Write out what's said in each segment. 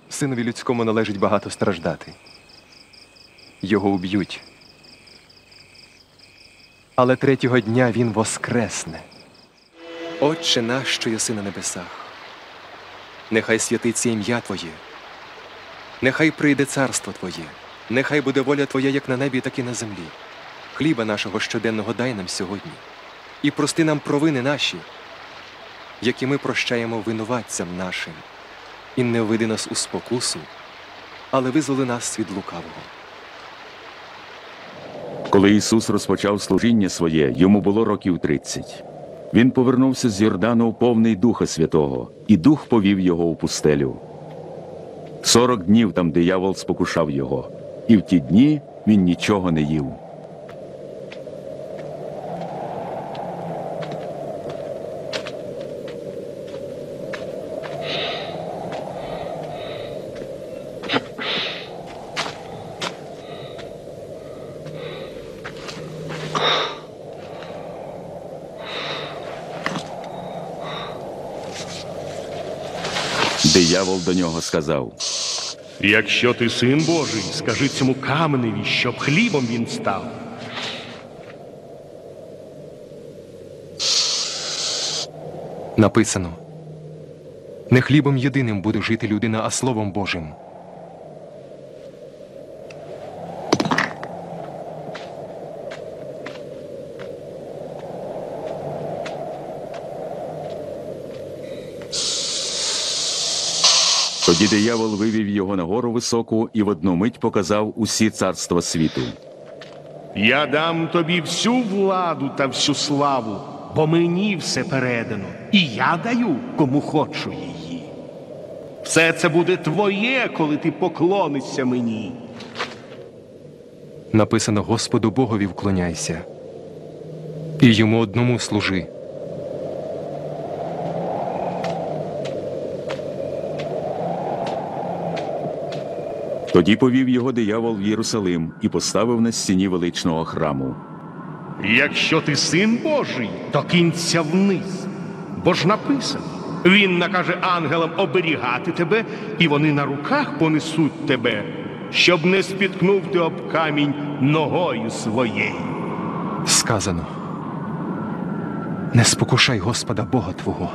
Синові людському належить багато страждати. Його уб'ють. Але третього дня він воскресне. Отче наш, що єси на небесах, нехай святиться ім'я Твоє, нехай прийде царство Твоє, нехай буде воля Твоя як на небі, так і на землі. Хліба нашого щоденного дай нам сьогодні, і прости нам провини наші, які ми прощаємо винуватцям нашим. І не введи нас у спокусу, але визволи нас від лукавого. Коли Ісус розпочав служіння своє, йому було років 30. Він повернувся з Йордану повний Духа Святого, і Дух повів його у пустелю. 40 днів там диявол спокушав його, і в ті дні він нічого не їв. Диявол до нього сказав: «Якщо ти син Божий, скажи цьому каменеві, щоб хлібом він став». Написано: не хлібом єдиним буде жити людина, а Словом Божим. Тоді диявол вивів його на гору високу і в одну мить показав усі царства світу. «Я дам тобі всю владу та всю славу, бо мені все передано, і я даю, кому хочу її. Все це буде твоє, коли ти поклонишся мені». Написано: Господу Богові вклоняйся, і Йому одному служи. Тоді повів його диявол в Єрусалим і поставив на стіні величного храму. «Якщо ти син Божий, то кинься вниз, бо ж написано: він накаже ангелам оберігати тебе, і вони на руках понесуть тебе, щоб не спіткнув ти об камінь ногою своєю». Сказано: не спокушай Господа Бога твого.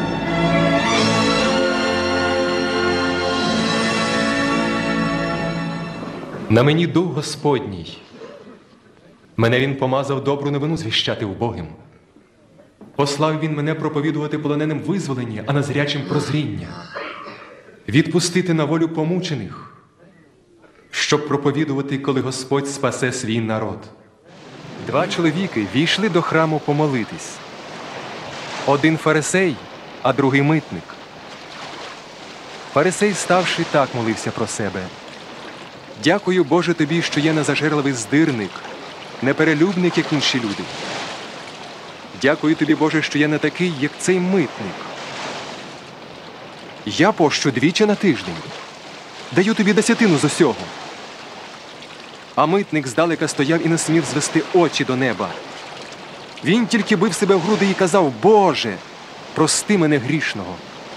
На мені Дух Господній. Мене Він помазав добру новину звіщати убогим. Послав Він мене проповідувати полоненим визволення, а незрячим прозріння. Відпустити на волю помучених, щоб проповідувати, коли Господь спасе свій народ. 2 чоловіки війшли до храму помолитись. Один фарисей, а другий митник. Фарисей, ставши, так молився про себе: «Дякую, Боже, тобі, що я не зажерливий здирник, не перелюбник, як інші люди. Дякую тобі, Боже, що я не такий, як цей митник. Я пощу 2 на тиждень, даю тобі 10 з усього». А митник здалека стояв і не смів звести очі до неба. Він тільки бив себе в груди і казав: «Боже, прости мене грішного».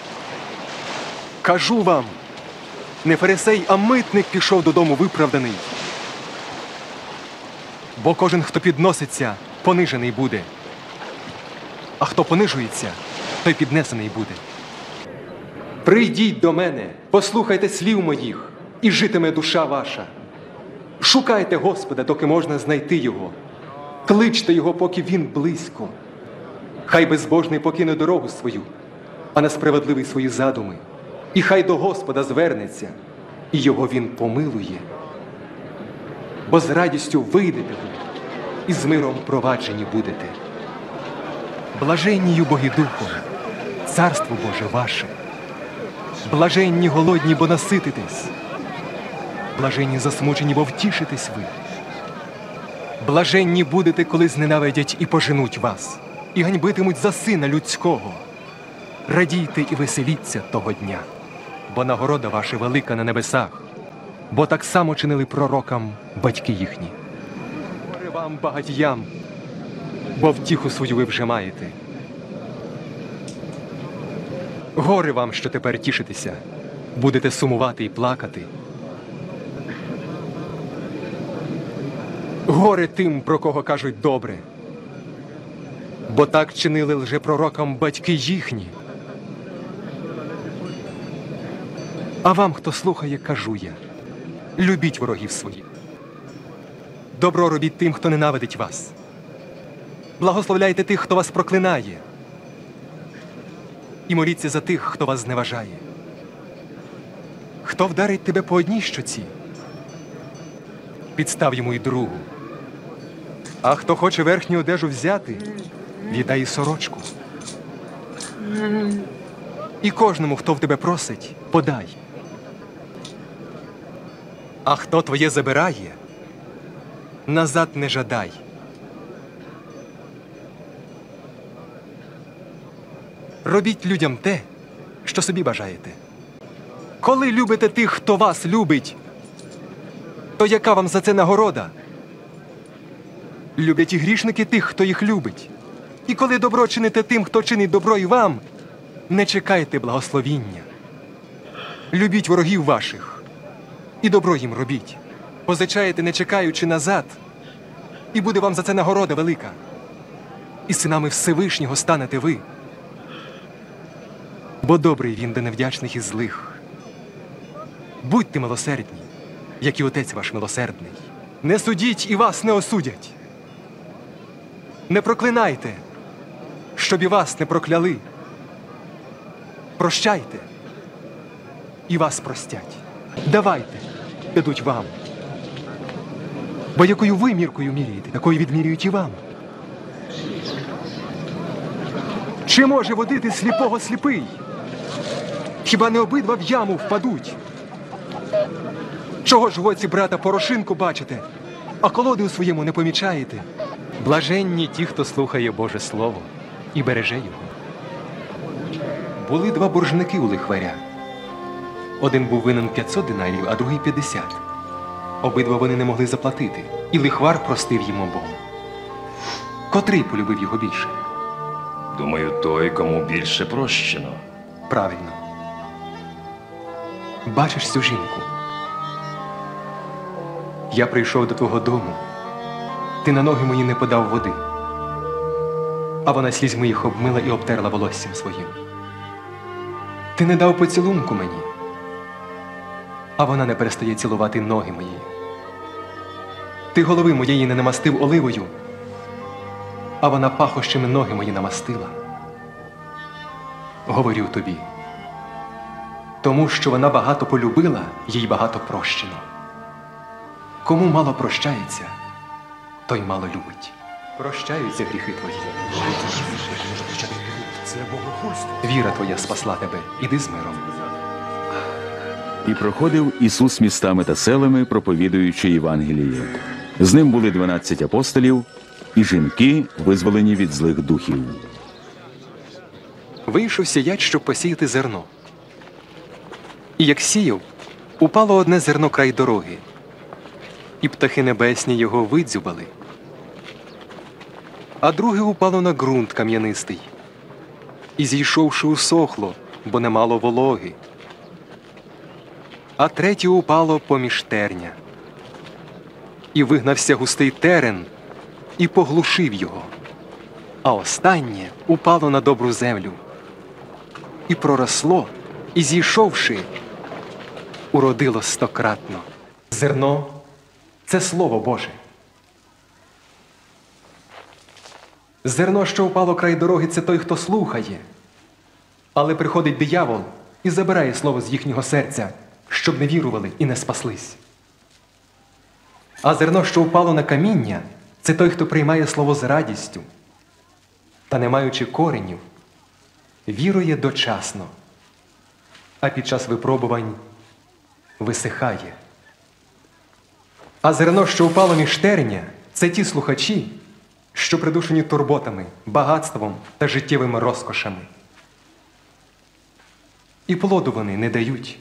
Кажу вам, не фарисей, а митник пішов додому виправданий. Бо кожен, хто підноситься, понижений буде, а хто понижується, той піднесений буде. Прийдіть до мене, послухайте слів моїх, і житиме душа ваша. Шукайте Господа, доки можна знайти Його. Кличте Його, поки Він близько. Хай безбожний покине дорогу свою, а несправедливий свої задуми. І хай до Господа звернеться, і Його Він помилує. Бо з радістю вийдете ви, і з миром проваджені будете. Блаженні убогі духом, царство Боже ваше. Блаженні голодні, бо насититесь. Блаженні засмучені, бо втішитесь ви. Блаженні будете, коли зненавидять і поженуть вас, і ганьбитимуть за Сина Людського. Радійте і веселіться того дня, бо нагорода ваша велика на небесах, бо так само чинили пророкам батьки їхні. Горе вам, багатіям, бо втіху свою ви вже маєте. Горе вам, що тепер тішитеся, Будете сумувати і плакати. Горе тим, про кого кажуть добре. Бо так чинили лжепророкам батьки їхні. А вам, хто слухає, кажу я: любіть ворогів своїх. Добро робіть тим, хто ненавидить вас. Благословляйте тих, хто вас проклинає. І моліться за тих, хто вас зневажає. Хто вдарить тебе по одній щоці, підстав йому й другу. А хто хоче верхню одежу взяти, віддай і сорочку. І кожному, хто в тебе просить, подай. А хто твоє забирає, назад не жадай. Робіть людям те, що собі бажаєте. Коли любите тих, хто вас любить, то яка вам за це нагорода? Люблять і грішники тих, хто їх любить. І коли добро чините тим, хто чинить добро і вам, не чекайте благословіння. Любіть ворогів ваших і добро їм робіть. Позичаєте, не чекаючи назад, і буде вам за це нагорода велика. І синами Всевишнього станете ви. Бо добрий він до невдячних і злих. Будьте милосердні, як і Отець ваш милосердний. Не судіть, і вас не осудять. Не проклинайте, щоб і вас не прокляли. Прощайте, і вас простять. Давайте, дадуть вам. Бо якою ви міркою міряєте, такою відмірюють і вам. Чи може водити сліпого сліпий? Хіба не обидва в яму впадуть? Чого ж в оці брата Порошинку бачите, а колоди у своєму не помічаєте? Блаженні ті, хто слухає Боже Слово і береже його. Були два боржники у лихваря. Один був винен 500 динарів, а другий 50. Обидва вони не могли заплатити, і лихвар простив їм обом. Котрий полюбив його більше? Думаю, той, кому більше прощено. Правильно. Бачиш цю жінку? Я прийшов до твого дому. Ти на ноги мої не подав води. А вона слізьми їх обмила і обтерла волоссям своїм. Ти не дав поцілунку мені. А вона не перестає цілувати ноги мої. Ти голови моєї не намастив оливою, а вона пахощами ноги мої намастила. Говорю тобі, тому що вона багато полюбила, їй багато прощено. Кому мало прощається, той мало любить. Прощаються гріхи твої. Віра твоя спасла тебе. Іди з миром. І проходив Ісус містами та селами, проповідуючи Євангеліє. З ним були 12 апостолів і жінки, визволені від злих духів. Вийшов сіяч, щоб посіяти зерно. І як сіяв, упало одне зерно край дороги, і птахи небесні його видзюбали. А друге упало на ґрунт кам'янистий, і, зійшовши, усохло, бо не мало вологи. А третє упало поміж терня. І вигнався густий терен, і поглушив його. А останнє упало на добру землю. І проросло, і, зійшовши, уродило стократно. Зерно – це Слово Боже. Зерно, що упало край дороги, це той, хто слухає. Але приходить диявол і забирає слово з їхнього серця, щоб не вірували і не спаслись. А зерно, що упало на каміння, це той, хто приймає слово з радістю. Та не маючи коренів, вірує дочасно, а під час випробувань висихає. А зерно, що упало між терня, це ті слухачі, що придушені турботами, багатством та життєвими розкошами. І плоду вони не дають.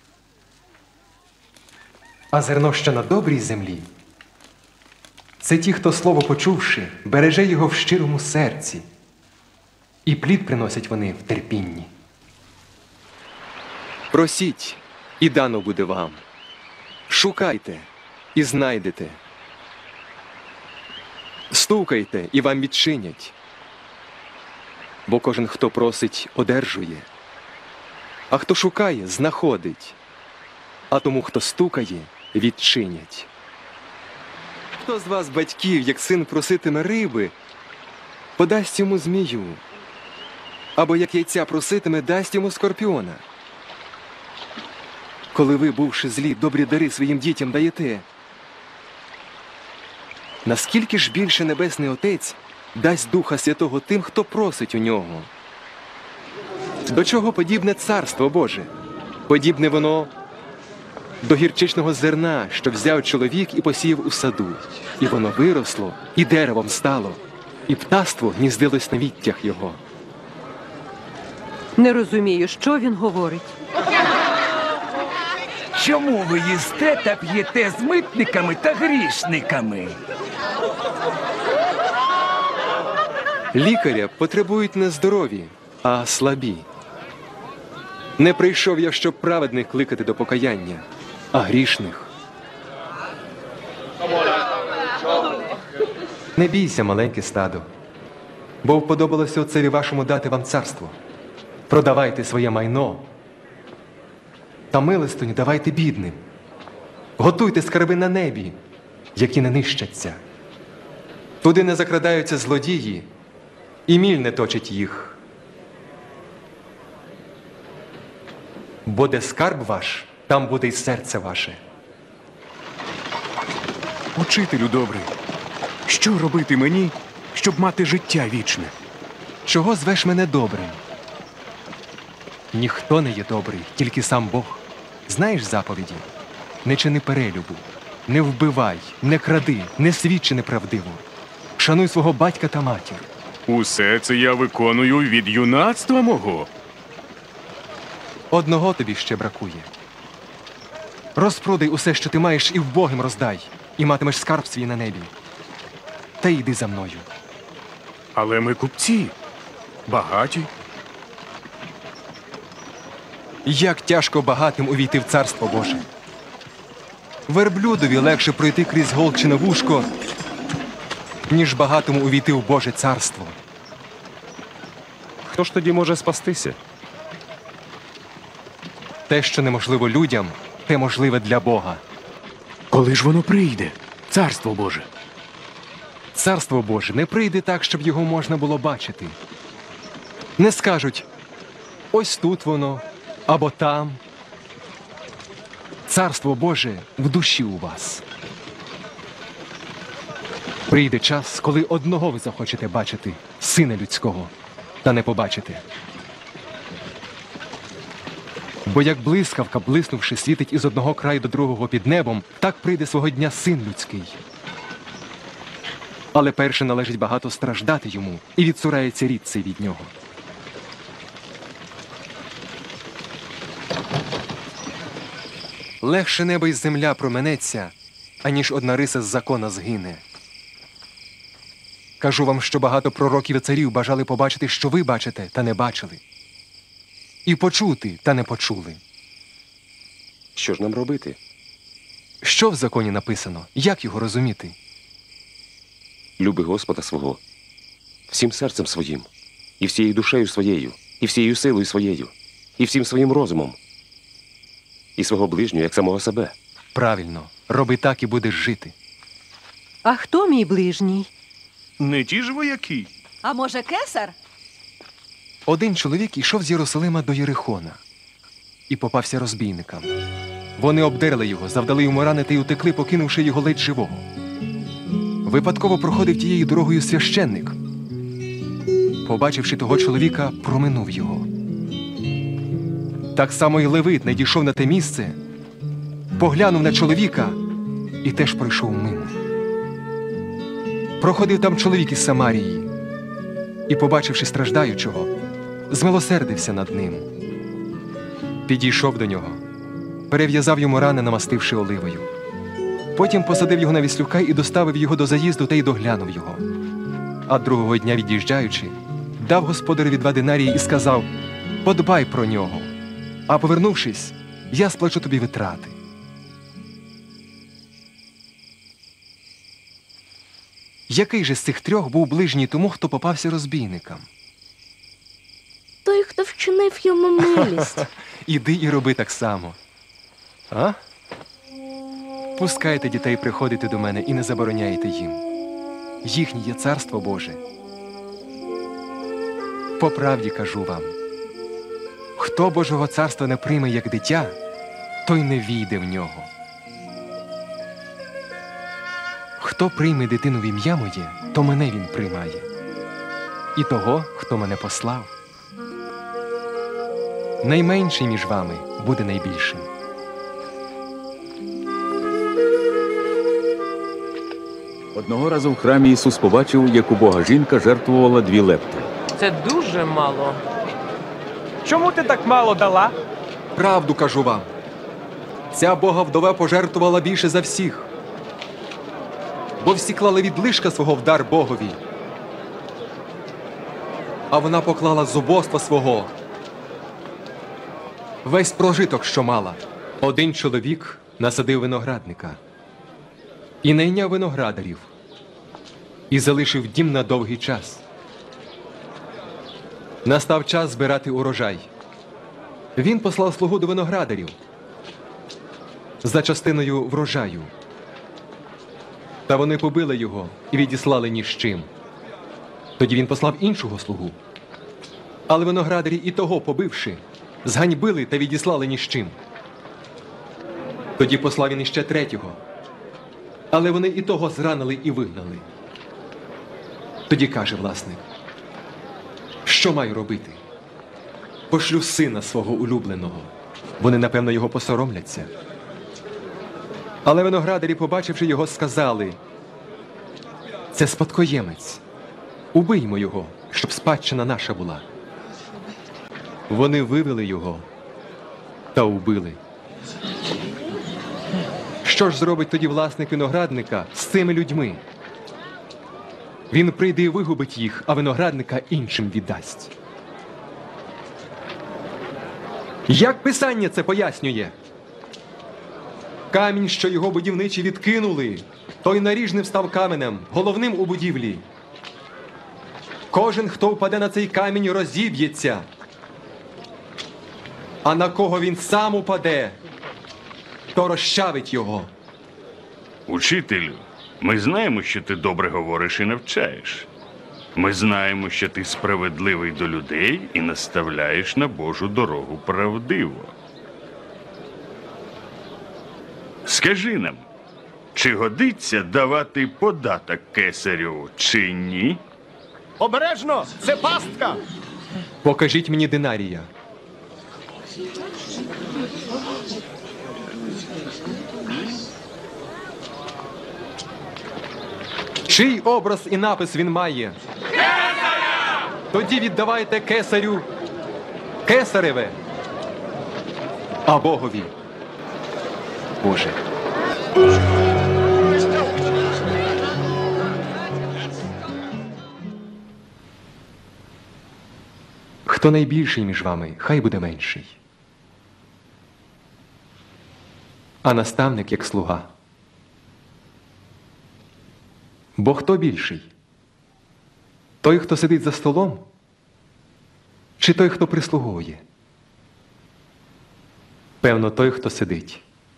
А зерно, що на добрій землі, це ті, хто слово почувши, береже його в щирому серці, і плід приносять вони в терпінні. Просіть, і дано буде вам. Шукайте і знайдете. Стукайте, і вам відчинять. Бо кожен, хто просить, одержує, а хто шукає, знаходить, а тому, хто стукає, відчинять. Хто з вас, батьків, як син проситиме риби, подасть йому змію, або як яйця проситиме, дасть йому скорпіона? Коли ви, бувши злі, добрі дари своїм дітям даєте, наскільки ж більше Небесний Отець дасть Духа Святого тим, хто просить у нього? До чого подібне Царство Боже? Подібне воно до гірчичного зерна, що взяв чоловік і посіяв у саду. І воно виросло, і деревом стало, і птаство гніздилось на віттях його. Не розумію, що він говорить. Чому ви їсте та п'єте з митниками та грішниками? Лікаря потребують не здорові, а слабі. Не прийшов я, щоб праведних кликати до покаяння, а грішних. Не бійся, маленьке стадо, бо вподобалося отцеві вашому дати вам царство. Продавайте своє майно та милостиню давайте бідним. Готуйте скарби на небі, які не нищаться. Туди не закрадаються злодії, і міль не точить їх. Бо де скарб ваш, там буде й серце ваше. Учителю добрий, що робити мені, щоб мати життя вічне? Чого звеш мене добрим? Ніхто не є добрий, тільки сам Бог. Знаєш заповіді? Не чини перелюбу, не вбивай, не кради, не свідчи неправдиво. Шануй свого батька та матір. Усе це я виконую від юнацтва мого. Одного тобі ще бракує. Розпродай усе, що ти маєш, і вбогим роздай, і матимеш скарб свій на небі. Та йди за мною. Але ми купці, багаті. Як тяжко багатим увійти в Царство Боже. Верблюдові легше пройти крізь голчине вушко, ніж багатому увійти в Боже царство. Хто ж тоді може спастися? Те, що неможливо людям, те можливе для Бога. Коли ж воно прийде, царство Боже? Царство Боже не прийде так, щоб його можна було бачити. Не скажуть, ось тут воно, або там. Царство Боже в душі у вас. Прийде час, коли одного ви захочете бачити, Сина Людського, та не побачите. Бо як блискавка, блиснувши, світить із одного краю до другого під небом, так прийде свого дня Син Людський. Але перше належить багато страждати йому, і відцурається рід цей від нього. Легше небо й земля променеться, аніж одна риса з закона згине. Кажу вам, що багато пророків і царів бажали побачити, що ви бачите, та не бачили. І почути, та не почули. Що ж нам робити? Що в законі написано? Як його розуміти? Люби Господа свого всім серцем своїм, і всією душею своєю, і всією силою своєю, і всім своїм розумом, і свого ближнього, як самого себе. Правильно, роби так і будеш жити. А хто мій ближній? Не ті ж вояки. А може, кесар? Один чоловік ішов з Єрусалима до Єрихона і попався розбійникам. Вони обдерли його, завдали йому рани та й утекли, покинувши його ледь живого. Випадково проходив тією дорогою священник. Побачивши того чоловіка, проминув його. Так само й левит не дійшов на те місце, поглянув на чоловіка і теж пройшов мимо. Проходив там чоловік із Самарії і, побачивши страждаючого, змилосердився над ним. Підійшов до нього, перев'язав йому рани, намастивши оливою. Потім посадив його на віслюка і доставив його до заїзду та й доглянув його. А другого дня, від'їжджаючи, дав господареві 2 динарії і сказав: «Подбай про нього». А повернувшись, я сплачу тобі витрати. Який же з цих трьох був ближній тому, хто попався розбійникам? Той, хто вчинив йому милість. Іди і роби так само. А? Пускайте дітей приходити до мене і не забороняйте їм. Їхнє є царство Боже. По правді кажу вам, хто Божого царства не прийме як дитя, той не війде в нього. Хто прийме дитину в ім'я моє, то мене він приймає. І того, хто мене послав. Найменший між вами буде найбільшим. Одного разу в храмі Ісус побачив, як убога жінка жертвувала 2 лепти. Це дуже мало. Чому ти так мало дала? Правду кажу вам. Ця Бога вдова пожертвувала більше за всіх. Бо всі клали відлишка свого в дар Богові. А вона поклала з убоства свого весь прожиток, що мала. Один чоловік насадив виноградника і найняв виноградарів, і залишив дім на довгий час. Настав час збирати урожай. Він послав слугу до виноградарів за частиною врожаю. Та вони побили його і відіслали ні з чим. Тоді він послав іншого слугу. Але виноградарі і того, побивши, зганьбили та відіслали ні з чим. Тоді послав він іще третього. Але вони і того зранили і вигнали. Тоді каже власник: що маю робити? Пошлю сина свого улюбленого. Вони, напевно, його посоромляться. Але виноградарі, побачивши його, сказали: це спадкоємець. Убиймо його, щоб спадщина наша була. Вони вивели його та убили. Що ж зробить тоді власник виноградника з цими людьми? Він прийде і вигубить їх, а виноградника іншим віддасть. Як Писання це пояснює? Камінь, що його будівничі відкинули, той наріжним став каменем, головним у будівлі. Кожен, хто впаде на цей камінь, розіб'ється. А на кого він сам упаде, то розчавить його. Учителю, ми знаємо, що ти добре говориш і навчаєш. Ми знаємо, що ти справедливий до людей і наставляєш на Божу дорогу правдиво. Скажи нам, чи годиться давати податок кесарю, чи ні? Обережно! Це пастка! Покажіть мені динарія. Чий образ і напис він має? Кесаря! Тоді віддавайте кесарю кесареве, а Богові Боже. Хто найбільший між вами, хай буде менший. А наставник як слуга. Бо хто більший? Той, хто сидить за столом? Чи той, хто прислугує? Певно, той, хто сидить.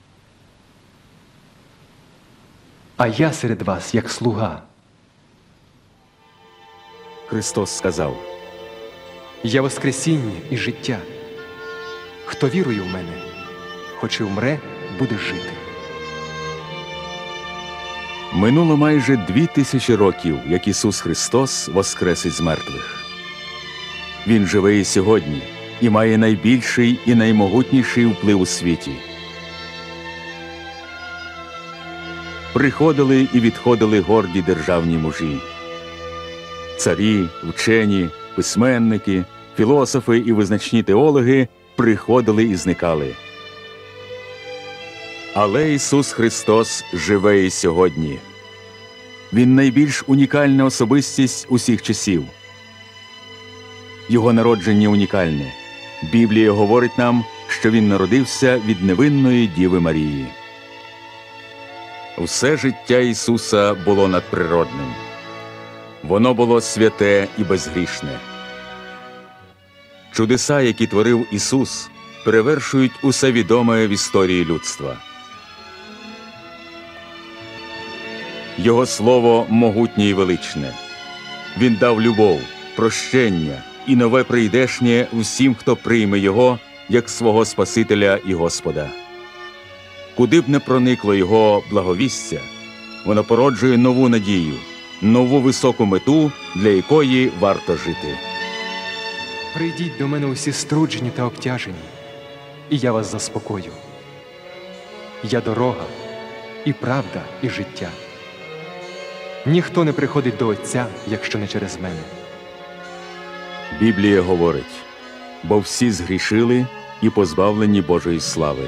А я серед вас як слуга. Христос сказав: Я воскресіння і життя. Хто вірує в мене, хоч і вмре, буде жити. Минуло майже 2000 років, як Ісус Христос воскрес із мертвих. Він живе і сьогодні, і має найбільший і наймогутніший вплив у світі. Приходили і відходили горді державні мужі. Царі, вчені, письменники, філософи і визначні теологи приходили і зникали. Але Ісус Христос живе і сьогодні. Він найбільш унікальна особистість усіх часів. Його народження унікальне. Біблія говорить нам, що що він народився від невинної Діви Марії. Все життя Ісуса було надприродним. Воно було святе і безгрішне. Чудеса, які творив Ісус, перевершують усе відоме в історії людства. Його слово могутнє і величне. Він дав любов, прощення і нове прийдешнє усім, хто прийме Його як свого Спасителя і Господа. Куди б не проникло Його благовістя, воно породжує нову надію, нову високу мету, для якої варто жити. Прийдіть до мене усі струджені та обтяжені, і я вас заспокою. Я дорога, і правда, і життя. Ніхто не приходить до Отця, якщо не через мене. Біблія говорить: бо всі згрішили і позбавлені Божої слави.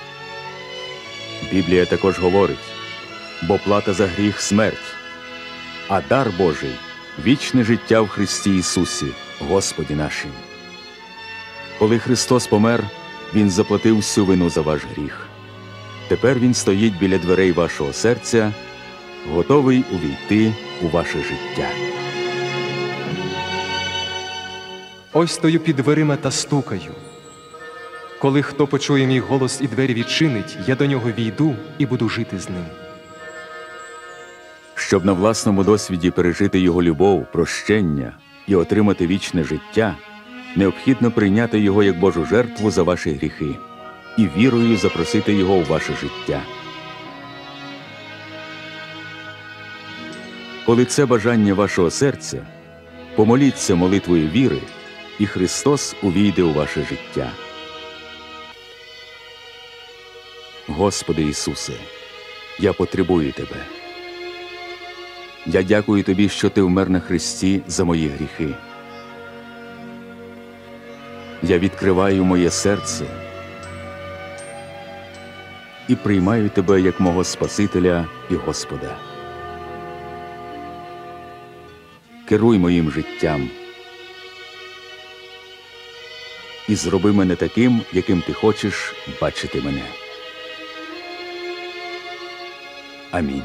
Біблія також говорить: бо плата за гріх – смерть, а дар Божий – вічне життя в Христі Ісусі, Господі нашим. Коли Христос помер, Він заплатив всю вину за ваш гріх. Тепер Він стоїть біля дверей вашого серця, готовий увійти у ваше життя. Ось стою під дверима та стукаю. Коли хто почує мій голос і двері відчинить, я до нього війду і буду жити з ним. Щоб на власному досвіді пережити Його любов, прощення і отримати вічне життя, необхідно прийняти Його як Божу жертву за ваші гріхи і вірою запросити Його у ваше життя. Коли це бажання вашого серця, помоліться молитвою віри, і Христос увійде у ваше життя. Господи Ісусе, я потребую Тебе. Я дякую Тобі, що Ти вмер на хресті за мої гріхи. Я відкриваю моє серце і приймаю Тебе як мого Спасителя і Господа. Керуй моїм життям і зроби мене таким, яким Ти хочеш бачити мене. Амінь.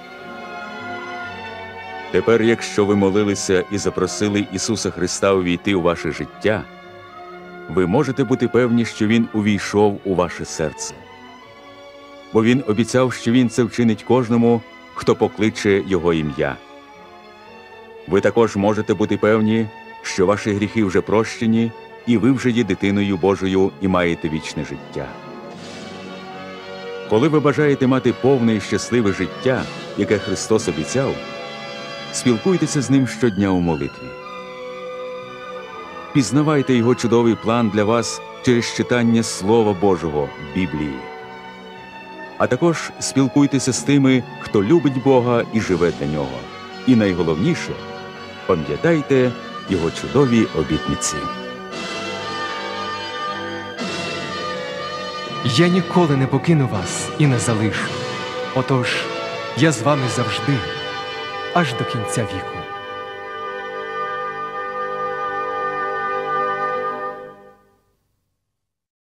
Тепер, якщо ви молилися і запросили Ісуса Христа увійти у ваше життя, ви можете бути певні, що Він увійшов у ваше серце. Бо Він обіцяв, що Він це вчинить кожному, хто покличе Його ім'я. Ви також можете бути певні, що ваші гріхи вже прощені, і ви вже є дитиною Божою і маєте вічне життя. Коли ви бажаєте мати повне і щасливе життя, яке Христос обіцяв, спілкуйтеся з Ним щодня у молитві. Пізнавайте Його чудовий план для вас через читання Слова Божого, Біблії. А також спілкуйтеся з тими, хто любить Бога і живе для Нього. І найголовніше – пам'ятайте Його чудові обітниці. Я ніколи не покину вас і не залишу. Отож, я з вами завжди, аж до кінця віку.